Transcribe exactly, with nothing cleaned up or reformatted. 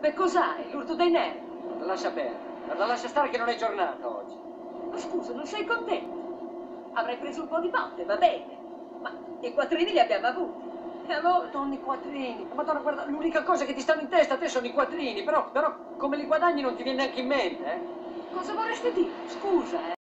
Beh, cos'hai? L'urto dei nervi? Guarda, lascia perdere. Guarda, lascia stare che non è giornata oggi. Ma scusa, non sei contento? Avrai preso un po' di botte, va bene. Ma i quattrini li abbiamo avuti. E allora? Madonna, i quattrini. Madonna, guarda, l'unica cosa che ti stanno in testa a te sono i quattrini. Però, però, come li guadagni non ti viene neanche in mente, eh? Cosa vorresti dire? Scusa, eh?